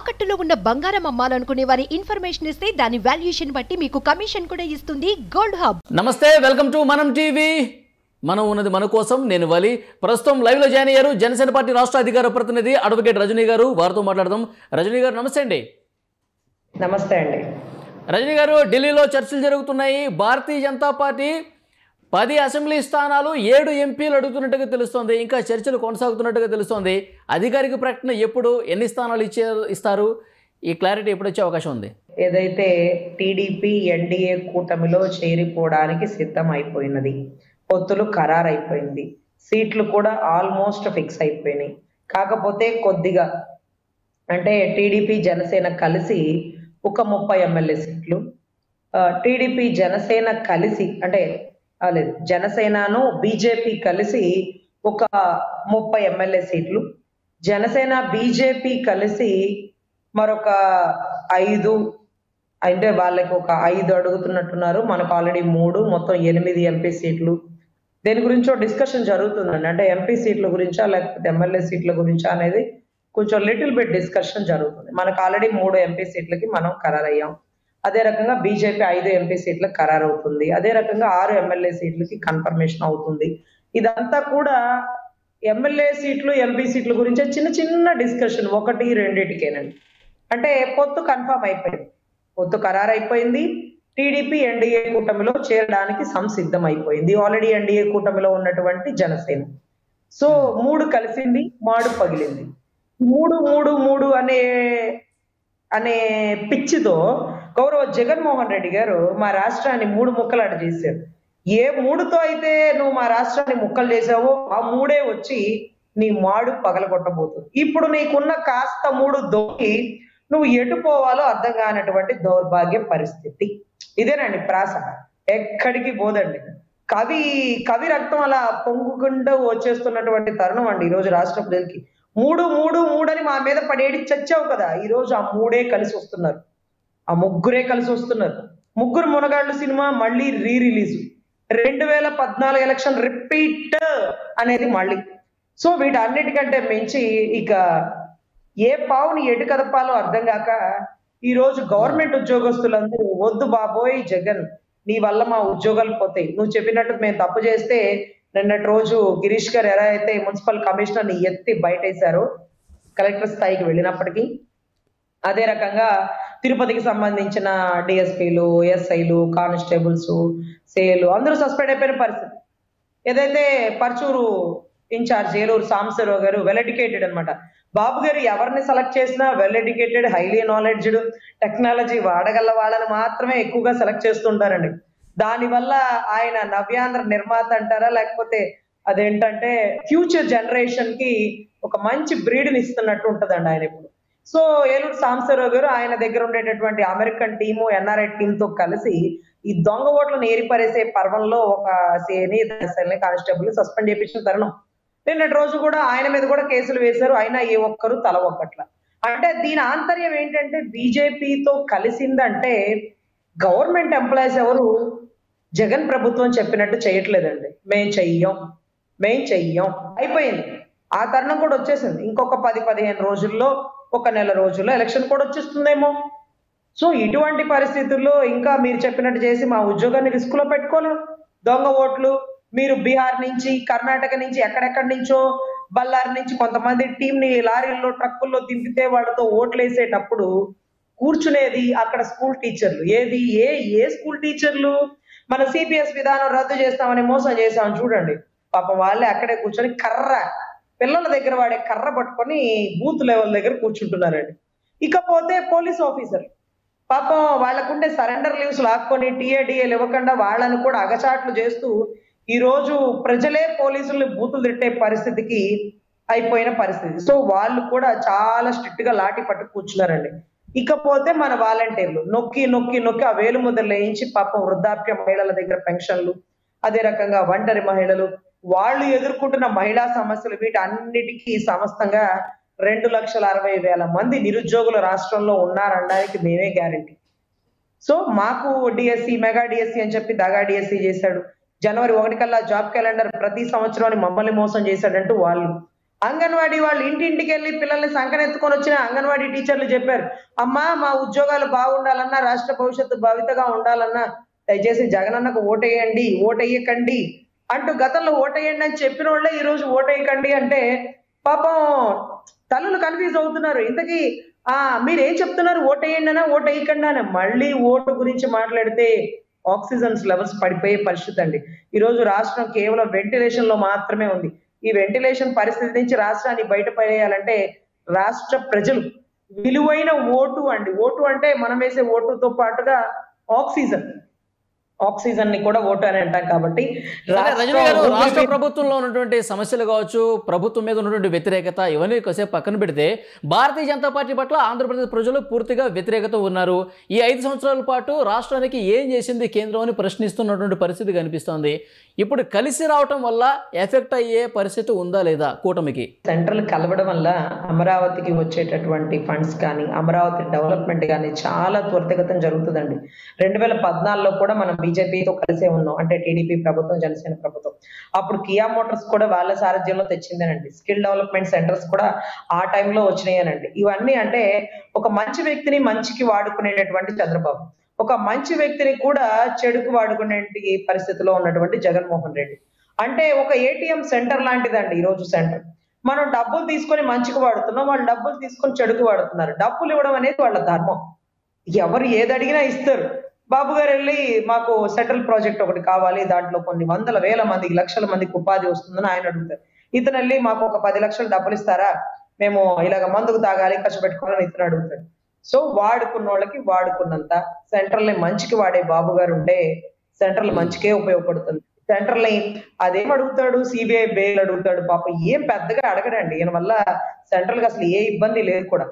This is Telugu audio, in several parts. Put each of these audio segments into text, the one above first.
తాకట్టులో ఉన్న బంగారం అమ్మాలనుకునే వారి ఇన్ఫర్మేషన్ ఇస్తే దాని వాల్యుయేషన్ బట్టి మీకు కమిషన్ కూడా ఇస్తుంది గోల్డ్ హబ్. నమస్తే, వెల్కమ్ టు మనం టీవీ. మనం ఉన్నది మన కోసం. నేను వలి. ప్రస్తుతం లైవ్ లో జాయిన్ అయ్యారు జనసేన పార్టీ రాష్ట్ర అధికార ప్రతినిధి అడ్వకేట్ రజనీ గారు. వారితో మాట్లాడదాం. రజనీ గారు నమస్తే అండి. నమస్తే అండి. రజనీ గారు, ఢిల్లీలో చర్చలు జరుగుతున్నాయి. భారతీయ జనతా పార్టీ 10 అసెంబ్లీ స్థానాలు 7 ఎంపీలు అడుగుతున్నట్టుగా తెలుస్తోంది. ఇంకా చర్చలు కొనసాగుతున్నట్టుగా తెలుస్తోంది. అధికారిక ప్రకటన ఎప్పుడు, ఎన్ని స్థానాలు ఇస్తారు, ఈ క్లారిటీ ఎప్పుడు వచ్చే అవకాశం ఉంది? ఏదైతే టీడీపీ ఎన్డీఏ కూటమిలో చేరిపోవడానికి సిద్ధం అయిపోయినది, పొత్తులు ఖరారైపోయింది, సీట్లు కూడా ఆల్మోస్ట్ ఫిక్స్ అయిపోయినాయి. కాకపోతే కొద్దిగా అంటే టీడీపీ జనసేన కలిసి ఒక 30 ఎమ్మెల్యే సీట్లు, టీడీపీ జనసేన కలిసి అంటే లేదు జనసేనను బీజేపీ కలిసి ఒక 30 ఎమ్మెల్యే సీట్లు, జనసేన బీజేపీ కలిసి మరొక 5 అంటే వాళ్ళకి ఒక 5 అడుగుతున్నట్టున్నారు. మనకు ఆల్రెడీ 3, మొత్తం 8 ఎంపీ సీట్లు. దేని గురించో డిస్కషన్ జరుగుతుందండి. అంటే ఎంపీ సీట్ల గురించా లేకపోతే ఎమ్మెల్యే సీట్ల గురించా అనేది కొంచెం లిటిల్ బిట్ డిస్కషన్ జరుగుతుంది. మనకు ఆల్రెడీ 3 ఎంపీ సీట్లకి మనం ఖరారయ్యాం. అదే రకంగా బీజేపీ 5 ఎంపీ సీట్లకు ఖరారవుతుంది. అదే రకంగా 6 ఎమ్మెల్యే సీట్లకి కన్ఫర్మేషన్ అవుతుంది. ఇదంతా కూడా ఎమ్మెల్యే సీట్లు ఎంపీ సీట్ల గురించే చిన్న చిన్న డిస్కషన్, 1-2కేనండి. అంటే పొత్తు కన్ఫర్మ్ అయిపోయింది, పొత్తు ఖరారైపోయింది. టీడీపీ ఎన్డీఏ కూటమిలో చేరడానికి సంసిద్ధం అయిపోయింది. ఆల్రెడీ ఎన్డీఏ కూటమిలో ఉన్నటువంటి జనసేన. సో 3 కలిసింది, మాడు పగిలింది. 3 అనే పిచ్చితో గౌరవ జగన్మోహన్ రెడ్డి గారు మా రాష్ట్రాన్ని 3 ముక్కలాట చేశారు. ఏ 3తో అయితే నువ్వు మా రాష్ట్రాన్ని ముక్కలు చేసావో ఆ 3 వచ్చి నీ మాడు పగలగొట్టబోతుంది. ఇప్పుడు నీకున్న కాస్త 3 దొరికి నువ్వు ఎటు పోవాలో అర్థం కానటువంటి దౌర్భాగ్య పరిస్థితి. ఇదేనండి ప్రాస, ఎక్కడికి పోదండి. కవి రక్తం అలా పొంగుకుండా వచ్చేస్తున్నటువంటి తరుణం అండి ఈరోజు రాష్ట్ర ప్రజలకి. 3 అని మా మీద పడేడి చచ్చావు కదా, ఈరోజు ఆ 3 కలిసి వస్తున్నారు, ఆ 3 కలిసి వస్తున్నారు. 3 మునగాళ్ళు సినిమా మళ్ళీ రిలీజ్, 2014 ఎలక్షన్ రిపీట్ అనేది మళ్ళీ. సో వీటన్నిటికంటే మించి ఇక ఏ పావుని ఎటు కదపాలో అర్థం కాక ఈరోజు గవర్నమెంట్ ఉద్యోగస్తులందరూ వద్దు బాబోయ్ జగన్, నీ వల్ల మా ఉద్యోగాలు పోతాయి, నువ్వు చెప్పినట్టు మేము తప్పు చేస్తే నిన్నటి రోజు గిరీష్ గారు ఎలా అయితే మున్సిపల్ కమిషనర్ని ఎత్తి బయటేశారో కలెక్టర్ స్థాయికి వెళ్ళినప్పటికీ, అదే రకంగా తిరుపతికి సంబంధించిన డిఎస్పీలు, ఎస్ఐలు, కానిస్టేబుల్స్, సేలు అందరూ సస్పెండ్ అయిపోయిన పరిస్థితి. ఏదైతే పర్చూరు ఇన్ఛార్జ్ ఏలూరు సాంబశివరావు గారు వెల్ ఎడ్యుకేటెడ్ అనమాట. బాబు గారు ఎవరిని సెలెక్ట్ చేసినా well educated, highly knowledged, technology వాడగల వాళ్ళని మాత్రమే ఎక్కువగా సెలెక్ట్ చేస్తుంటారండి. దానివల్ల ఆయన నవ్యాంధ్ర నిర్మాత అంటారా, లేకపోతే అదేంటంటే ఫ్యూచర్ జనరేషన్ కి ఒక మంచి బ్రీడ్ని ఇస్తున్నట్టు ఉంటుందండి ఆయన ఇప్పుడు. సో ఏలూరు సాంబశివరావు గారు ఆయన దగ్గర ఉండేటటువంటి అమెరికన్ టీము, ఎన్ఆర్ఐ టీంతో కలిసి ఈ దొంగ ఓట్లను ఏరిపరేసే పర్వంలో ఒక సిఐని, కానిస్టేబుల్ సస్పెండ్ చేయించిన తరుణం. నిన్నటి రోజు కూడా ఆయన మీద కూడా కేసులు వేశారు, అయినా ఏ ఒక్కరు తల ఒక్కట్ల. అంటే దీని ఆంతర్యం ఏంటంటే బీజేపీతో కలిసిందంటే గవర్నమెంట్ ఎంప్లాయీస్ ఎవరు జగన్ ప్రభుత్వం చెప్పినట్టు చేయట్లేదండి. మేం చెయ్యం అయిపోయింది. ఆ తరుణం కూడా వచ్చేసింది. ఇంకొక 10-15 రోజుల్లో, ఒక నెల రోజుల్లో ఎలక్షన్ కూడా వచ్చేస్తుందేమో. సో ఇటువంటి పరిస్థితుల్లో ఇంకా మీరు చెప్పినట్టు చేసి మా ఉద్యోగాన్ని రిస్క్ లో పెట్టుకోలేం. దొంగ ఓట్లు మీరు బీహార్ నుంచి, కర్ణాటక నుంచి, ఎక్కడెక్కడి నుంచో, బళ్ళారి నుంచి కొంతమంది టీంని లారీల్లో, ట్రక్కుల్లో దింపితే వాళ్ళతో ఓట్లు వేసేటప్పుడు కూర్చునేది అక్కడ స్కూల్ టీచర్లు. ఏ స్కూల్ టీచర్లు? మన సిపిఎస్ విధానం రద్దు చేస్తామని మోసం చేస్తామని చూడండి, పాపం వాళ్ళే అక్కడే కూర్చొని పిల్లల దగ్గర వాడే కర్ర పట్టుకొని బూత్ లెవెల్ దగ్గర కూర్చుంటున్నారండి. ఇకపోతే పోలీస్ ఆఫీసర్ పాపం వాళ్ళకుండే సరెండర్ లీవ్స్ లాక్కొని టీఏడిఏలు ఇవ్వకుండా వాళ్ళని కూడా అగచాట్లు చేస్తూ ఈరోజు ప్రజలే పోలీసుల్ని బూతులు తిట్టే పరిస్థితికి అయిపోయిన పరిస్థితి. సో వాళ్ళు కూడా చాలా స్ట్రిక్ట్ గా లాఠీ పట్టు కూర్చున్నారండి. ఇకపోతే మన వాలంటీర్లు నొక్కి ఆ వేలు ముద్రలు వేయించి పాపం వృద్ధాప్య మహిళల దగ్గర పెన్షన్లు, అదే రకంగా ఒంటరి మహిళలు, వాళ్ళు ఎదుర్కొంటున్న మహిళా సమస్యలు, వీటన్నిటికీ సమస్తంగా 2,60,000 మంది నిరుద్యోగులు రాష్ట్రంలో ఉన్నారనడానికి మేమే గ్యారంటీ. సో మాకు డిఎస్సి, మెగా డిఎస్సి అని చెప్పి దగా డిఎస్సి చేశాడు. జనవరి 1 కల్లా జాబ్ క్యాలెండర్ ప్రతి సంవత్సరం మమ్మల్ని మోసం చేశాడంటూ వాళ్ళు. అంగన్వాడీ వాళ్ళు ఇంటింటికి వెళ్ళి పిల్లల్ని సంకనెత్తుకొని వచ్చిన అంగన్వాడీ టీచర్లు చెప్పారు, అమ్మా మా ఉద్యోగాలు బాగుండాలన్నా, రాష్ట్ర భవిష్యత్తు భవితగా ఉండాలన్నా దయచేసి జగనన్నకు ఓటేయండి, ఓటేయకండి అంటూ గతంలో ఓటేయండి అని చెప్పిన వాళ్ళే ఈ రోజు ఓటేయకండి అంటే పాపం తల్లులు కన్ఫ్యూజ్ అవుతున్నారు. ఇంతకీ మీరేం చెప్తున్నారు, ఓటేయండి అనా ఓటేయకండి అని? మళ్ళీ ఓటు గురించి మాట్లాడితే ఆక్సిజన్స్ లెవెల్స్ పడిపోయే పరిస్థితి అండి. ఈ రోజు రాష్ట్రం కేవలం వెంటిలేషన్ లో మాత్రమే ఉంది. ఈ వెంటిలేషన్ పరిస్థితి నుంచి రాష్ట్రాన్ని బయటపడేయాలంటే రాష్ట్ర ప్రజలు విలువైన ఓటు అండి. ఓటు అంటే మనం వేసే ఓటుతో పాటుగా ఆక్సిజన్ ని కూడా ఓటు అని అంటాం. కాబట్టి రజనీ గారు, రాష్ట్ర ప్రభుత్వంలో ఉన్నటువంటి సమస్యలు కావచ్చు, ప్రభుత్వం మీద ఉన్నటువంటి వ్యతిరేకత, ఇవన్నీ కాసేపు పక్కన పెడితే భారతీయ జనతా పార్టీ పట్ల ఆంధ్రప్రదేశ్ ప్రజలు పూర్తిగా వ్యతిరేకత ఉన్నారు. ఈ 5 సంవత్సరాల పాటు రాష్ట్రానికి ఏం చేసింది కేంద్రం అని ప్రశ్నిస్తున్నటువంటి పరిస్థితి కనిపిస్తోంది. ఇప్పుడు కలిసి రావటం వల్ల ఎఫెక్ట్ అయ్యే పరిస్థితి ఉందా లేదా కూటమికి? సెంట్రల్ కలవడం వల్ల అమరావతికి వచ్చేటటువంటి ఫండ్స్ కానీ, అమరావతి డెవలప్మెంట్ కానీ చాలా త్వరితగతం జరుగుతుందండి. 2014లో కూడా మనం బీజేపీతో కలిసే ఉన్నాం, అంటే టీడీపీ ప్రభుత్వం, జనసేన ప్రభుత్వం. అప్పుడు కియా మోటార్స్ కూడా వాళ్ళ సారథ్యంలో తెచ్చిందేనండి. స్కిల్ డెవలప్మెంట్ సెంటర్స్ కూడా ఆ టైంలో వచ్చినాయనండి. ఇవన్నీ అంటే ఒక మంచి వ్యక్తిని మంచికి వాడుకునేటటువంటి చంద్రబాబు, ఒక మంచి వ్యక్తిని కూడా చెడుకు వాడుకునే పరిస్థితిలో ఉన్నటువంటి జగన్మోహన్ రెడ్డి. అంటే ఒక ఏటీఎం సెంటర్ లాంటిదండి ఈరోజు సెంటర్. మనం డబ్బులు తీసుకొని మంచికి వాడుతున్నాం, వాళ్ళు డబ్బులు తీసుకొని చెడుకు వాడుతున్నారు. డబ్బులు ఇవ్వడం అనేది వాళ్ళ ధర్మం, ఎవరు ఏది అడిగినా ఇస్తారు. బాబు గారు వెళ్ళి మాకు సెంట్రల్ ప్రాజెక్ట్ ఒకటి కావాలి, దాంట్లో కొన్ని వందల వేల మందికి, లక్షల మందికి ఉపాధి వస్తుందని ఆయన అడుగుతారు. ఇతను వెళ్ళి మాకు ఒక 10 లక్షలు డబ్బులు ఇస్తారా, మేము ఇలాగ మందుకు తాగాలి, ఖర్చు పెట్టుకోవాలని ఇతను అడుగుతాడు. సో వాడుకున్న వాళ్ళకి వాడుకున్నంత, సెంట్రల్ ని మంచికి వాడే బాబు గారు ఉంటే సెంట్రల్ మంచికే ఉపయోగపడుతుంది. సెంట్రల్ ని అదేం అడుగుతాడు, సిబిఐ బెయిల్ అడుగుతాడు. పాపం ఏం పెద్దగా అడగడండి. ఈయన వల్ల సెంట్రల్ కి అసలు ఏ ఇబ్బంది లేదు కూడా.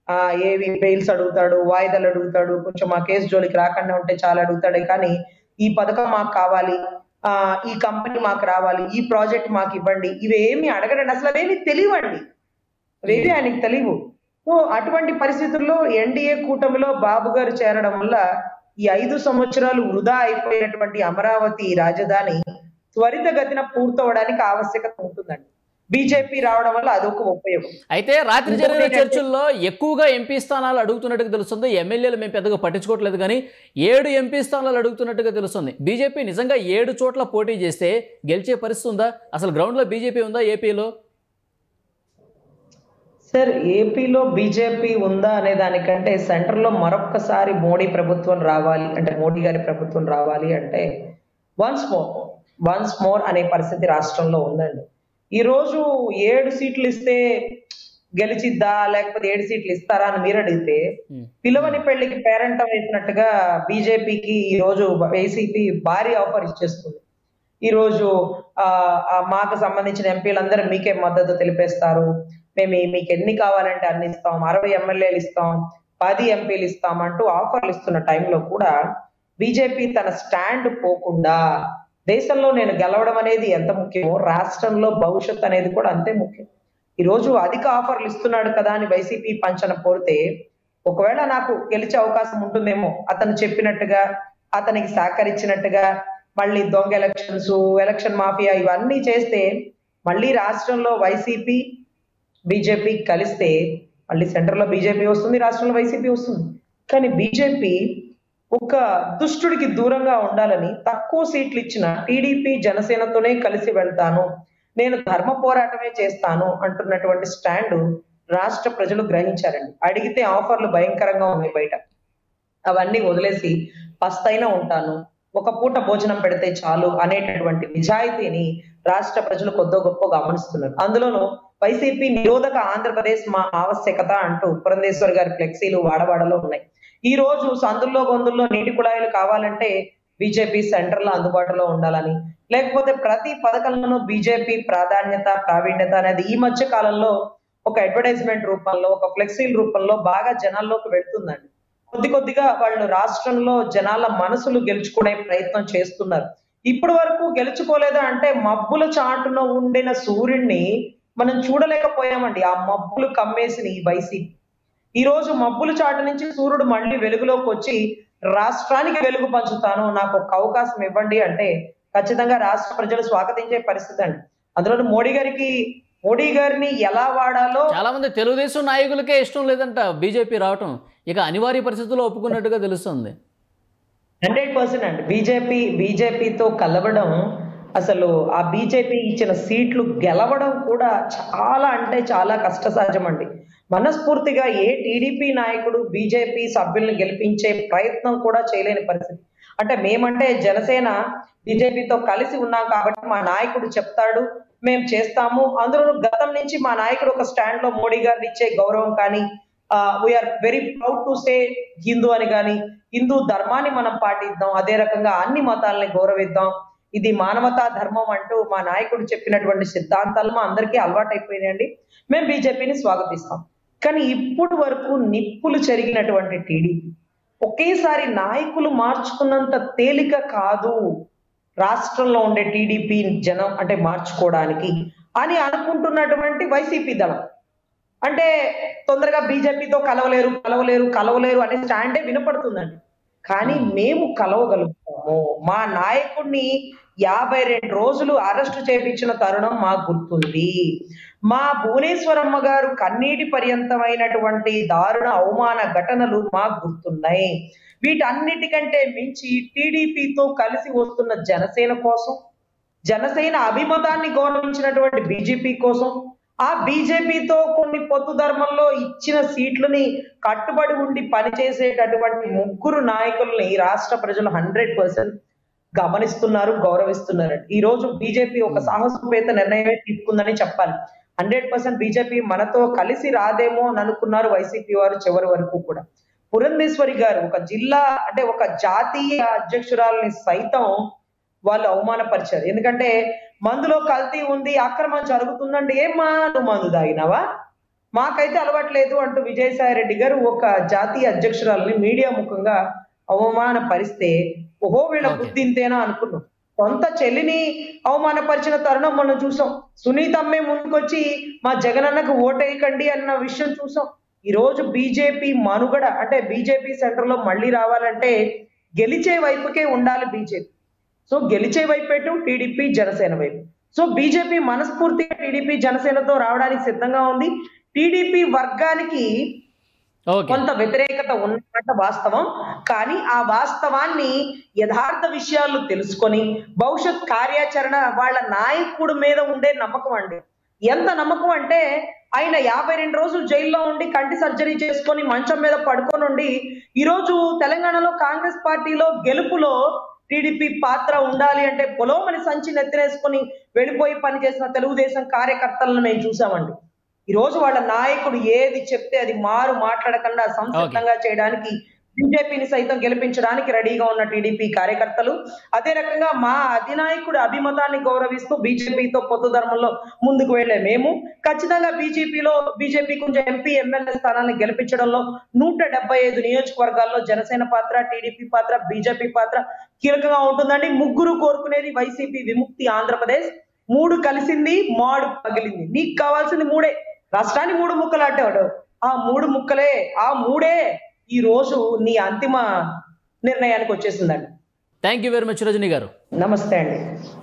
ఏవి బెయిల్స్ అడుగుతాడు, వాయిదాలు అడుగుతాడు, కొంచెం ఆ కేసు జోలికి రాకుండా ఉంటే చాలా అడుగుతాడే కానీ ఈ పథకం మాకు కావాలి, ఈ కంపెనీ మాకు రావాలి, ఈ ప్రాజెక్ట్ మాకు ఇవ్వండి, ఇవేమి అడగడండి. అసలు అవేమి తెలియవండి, అవేమి ఆయనకి తెలియవు. సో అటువంటి పరిస్థితుల్లో ఎన్డీఏ కూటమిలో బాబు గారు చేరడం వల్ల ఈ 5 సంవత్సరాలు వృధా అయిపోయినటువంటి అమరావతి రాజధాని త్వరితగతిన పూర్తవడానికి ఆవశ్యకత ఉంటుందండి. బీజేపీ రావడం వల్ల అదొక ఉపయోగం. అయితే రాత్రి జరిగిన చర్చల్లో ఎక్కువగా ఎంపీ స్థానాలు అడుగుతున్నట్టుగా తెలుస్తుంది. ఎమ్మెల్యేలు మేము పెద్దగా పట్టించుకోవట్లేదు కానీ 7 ఎంపీ స్థానాలు అడుగుతున్నట్టుగా తెలుస్తుంది. బీజేపీ నిజంగా 7 చోట్ల పోటీ చేస్తే గెలిచే పరిస్థితి ఉందా? అసలు గ్రౌండ్ లో బీజేపీ ఉందా ఏపీలో? సార్, ఏపీలో బీజేపీ ఉందా అనే దానికంటే సెంటర్ లో మరొక్కసారి మోడీ ప్రభుత్వం రావాలి అంటే, మోడీ గారి ప్రభుత్వం రావాలి అంటే వన్స్ మోర్ అనే పరిస్థితి రాష్ట్రంలో ఉందండి. ఈ రోజు 7 సీట్లు ఇస్తే గెలిచిద్దా, లేకపోతే 7 సీట్లు ఇస్తారా అని మీరు అడిగితే, పిలవని పెళ్లికి పేరెంటం వేసినట్టుగా బీజేపీకి ఈ రోజు వైసీపీ భారీ ఆఫర్ ఇచ్చేస్తుంది. ఈ రోజు మాకు సంబంధించిన ఎంపీలందరూ మీకే మద్దతు తెలిపేస్తారు, మేము మీకు ఎన్ని కావాలంటే అన్ని ఇస్తాం, 60 ఎమ్మెల్యేలు ఇస్తాం, 10 ఎంపీలు ఇస్తాం అంటూ ఆఫర్లు ఇస్తున్న టైంలో కూడా బీజేపీ తన స్టాండ్ పోకుండా, దేశంలో నేను గెలవడం అనేది ఎంత ముఖ్యమో రాష్ట్రంలో భవిష్యత్ అనేది కూడా అంతే ముఖ్యం. ఈ రోజు అధిక ఆఫర్లు ఇస్తున్నాడు కదా అని వైసీపీ పంచన పోరితే, ఒకవేళ నాకు గెలిచే అవకాశం ఉంటుందేమో అతను చెప్పినట్టుగా, అతనికి సహకరించినట్టుగా మళ్ళీ దొంగ ఎలక్షన్స్, ఎలక్షన్ మాఫియా ఇవన్నీ చేస్తే మళ్ళీ రాష్ట్రంలో వైసీపీ బీజేపీ కలిస్తే మళ్ళీ సెంటర్ లో బీజేపీ వస్తుంది, రాష్ట్రంలో వైసీపీ వస్తుంది. కానీ బీజేపీ ఒక దుష్టుడికి దూరంగా ఉండాలని తక్కువ సీట్లు ఇచ్చిన టీడీపీ జనసేనతోనే కలిసి వెళ్తాను, నేను ధర్మ పోరాటమే చేస్తాను అంటున్నటువంటి స్టాండ్ రాష్ట్ర ప్రజలు గ్రహించారండి. అడిగితే ఆఫర్లు భయంకరంగా ఉన్నాయి బయట, అవన్నీ వదిలేసి పస్తైనా ఉంటాను, ఒక పూట భోజనం పెడితే చాలు అనేటటువంటి నిజాయితీని రాష్ట్ర ప్రజలు కొద్దో గొప్ప గమనిస్తున్నారు. అందులోనూ వైసీపీ నిరోధక ఆంధ్రప్రదేశ్ మా ఆవశ్యకత అంటూ పురంధేశ్వర్ గారి ఫ్లెక్సీలు వాడవాడలో ఉన్నాయి. ఈ రోజు సందుల్లో గొంతుల్లో నీటి కుళాయిలు కావాలంటే బీజేపీ సెంటర్ లో అందుబాటులో ఉండాలని, లేకపోతే ప్రతి పథకంలోనూ బీజేపీ ప్రాధాన్యత, ప్రావీణ్యత అనేది ఈ మధ్య కాలంలో ఒక అడ్వర్టైజ్మెంట్ రూపంలో, ఒక ఫ్లెక్సీల రూపంలో బాగా జనాల్లోకి వెళ్తుందండి. కొద్దిగా వాళ్ళు రాష్ట్రంలో జనాల మనసులు గెలుచుకునే ప్రయత్నం చేస్తున్నారు. ఇప్పటి వరకు గెలుచుకోలేదా అంటే, మబ్బుల చాటున ఉండిన సూర్యుడిని మనం చూడలేకపోయామండి. ఆ మబ్బులు కమ్మేసిన ఈ వైసీపీ ఈ రోజు మబ్బుల చాటు నుంచి సూర్యుడు మళ్ళీ వెలుగులోకి వచ్చి రాష్ట్రానికి వెలుగు పంచుతాను, నాకు ఒక అవకాశం ఇవ్వండి అంటే ఖచ్చితంగా రాష్ట్ర ప్రజలు స్వాగతించే పరిస్థితి అండి. అందులో మోడీ గారిని ఎలా వాడాలో చాలా మంది తెలుగుదేశం నాయకులకే ఇష్టం లేదంట బీజేపీ రావటం, ఇక అనివార్య పరిస్థితుల్లో ఒప్పుకున్నట్టుగా తెలుస్తుంది. 100% అండి. బీజేపీతో కలవడం, అసలు ఆ బీజేపీ ఇచ్చిన సీట్లు గెలవడం కూడా చాలా అంటే చాలా కష్టసాధ్యం అండి. మనస్ఫూర్తిగా ఏ టీడీపీ నాయకుడు బీజేపీ సభ్యులను గెలిపించే ప్రయత్నం కూడా చేయలేని పరిస్థితి. అంటే మేమంటే జనసేన బీజేపీతో కలిసి ఉన్నాం కాబట్టి మా నాయకుడు చెప్తాడు, మేము చేస్తాము. అందులో గతం నుంచి మా నాయకుడు ఒక స్టాండ్ లో మోడీ గారిని ఇచ్చే గౌరవం కానీ, we're very proud to say Hindu అని కానీ, హిందూ ధర్మాన్ని మనం పాటిద్దాం, అదే రకంగా అన్ని మతాలని గౌరవిద్దాం, ఇది మానవతా ధర్మం అంటూ మా నాయకుడు చెప్పినటువంటి సిద్ధాంతాలు మా అందరికీ అలవాటైపోయినాయండి. మేము బీజేపీని స్వాగతిస్తాం. కానీ ఇప్పుడు వరకు నిప్పులు చెరిగినటువంటి టీడీపీ ఒకేసారి నాయకులు మార్చుకున్నంత తేలిక కాదు రాష్ట్రంలో ఉండే టీడీపీ జనం అంటే మార్చుకోవడానికి అని అనుకుంటున్నటువంటి వైసీపీ దళం. అంటే తొందరగా బీజేపీతో కలవలేరు అనే స్టాండే వినపడుతుందండి. కానీ మేము కలవగలుగుతాము. మా నాయకుడిని 52 రోజులు అరెస్టు చేయించిన తరుణం మాకు గుర్తుంది. మా భువనేశ్వరమ్మ గారు కన్నీటి పర్యంతమైనటువంటి దారుణ అవమాన ఘటనలు మాకు గుర్తున్నాయి. వీటన్నిటికంటే మించి టీడీపీతో కలిసి వస్తున్న జనసేన కోసం, జనసేన అభిమతాన్ని గౌరవించినటువంటి బీజేపీ కోసం, ఆ బీజేపీతో కొన్ని పొత్తు ధర్మంలో ఇచ్చిన సీట్లని కట్టుబడి ఉండి పనిచేసేటటువంటి 3 నాయకుల్ని రాష్ట్ర ప్రజలు 100% గమనిస్తున్నారు, గౌరవిస్తున్నారు. ఈ రోజు బీజేపీ ఒక సాహసోపేత నిర్ణయమే తీసుకుందని చెప్పాలి. 100% బీజేపీ మనతో కలిసి రాదేమో అని అనుకున్నారు వైసీపీ వారు చివరి వరకు కూడా. పురంధేశ్వరి గారు ఒక జిల్లా అంటే ఒక జాతీయ అధ్యక్షురాలని సైతం వాళ్ళు అవమానపరిచారు. ఎందుకంటే మందులో కల్తీ ఉంది, అక్రమం జరుగుతుందండి. ఏమ్మా నువ్వు మందు తాగినావా? మాకైతే అలవాట్లేదు అంటూ విజయసాయి రెడ్డి గారు ఒక జాతీయ అధ్యక్షురాలని మీడియా ముఖంగా అవమానపరిస్తే, ఓహో వీళ్ళ బుద్ధి ఇంతేనా అనుకున్నాం. సొంత చెల్లిని అవమానపరిచిన తరుణం మనం చూసాం. సునీతమ్మే ముందుకొచ్చి మా జగనన్నకు ఓటేయకండి అన్న విషయం చూసాం. ఈ రోజు బీజేపీ మనుగడ అంటే బీజేపీ సెంటర్ లో మళ్ళీ రావాలంటే గెలిచే వైపుకే ఉండాలి బీజేపీ. సో గెలిచే వైపేటు టీడీపీ జనసేన వైపు. సో బీజేపీ మనస్ఫూర్తిగా టీడీపీ జనసేనతో రావడానికి సిద్ధంగా ఉంది. టీడీపీ వర్గానికి కొంత వ్యతిరేకత ఉన్నమాట వాస్తవం. కానీ ఆ వాస్తవాన్ని యథార్థ విషయాలు తెలుసుకొని భవిష్యత్ కార్యాచరణ వాళ్ళ నాయకుడి మీద ఉండే నమ్మకం అండి. ఎంత నమ్మకం అంటే ఆయన 52 రోజులు జైల్లో ఉండి కంటి సర్జరీ చేసుకొని మంచం మీద పడుకొని ఉండి ఈరోజు తెలంగాణలో కాంగ్రెస్ పార్టీలో గెలుపులో టీడీపీ పాత్ర ఉండాలి అంటే పొలోమని సంచి నెత్తినేసుకొని వెళ్ళిపోయి పనిచేసిన తెలుగుదేశం కార్యకర్తలను మేము చూసామండి. ఈ రోజు వాళ్ళ నాయకుడు ఏది చెప్తే అది మాట్లాడకుండా సంసిద్ధంగా చేయడానికి బీజేపీని సైతం గెలిపించడానికి రెడీగా ఉన్న టీడీపీ కార్యకర్తలు, అదే రకంగా మా అధినాయకుడు అభిమతాన్ని గౌరవిస్తూ బీజేపీతో పొత్తు ధర్మంలో ముందుకు వెళ్లే మేము ఖచ్చితంగా బీజేపీ కొంచెం ఎంపీ ఎమ్మెల్యే స్థానాన్ని గెలిపించడంలో 175 నియోజకవర్గాల్లో జనసేన పాత్ర, టీడీపీ పాత్ర, బీజేపీ పాత్ర కీలకంగా ఉంటుందండి. 3 కోరుకునేది వైసీపీ విముక్తి ఆంధ్రప్రదేశ్. 3 కలిసింది, మాడు పగిలింది. నీకు కావాల్సింది 3. రాష్ట్రాన్ని 3 ముక్కలు అడ్డాడు. ఆ 3 ముక్కలే, ఆ 3 ఈ రోజు నీ అంతిమ నిర్ణయానికి వచ్చేసిందండి. Thank you very much Rajani గారు. నమస్తే అండి.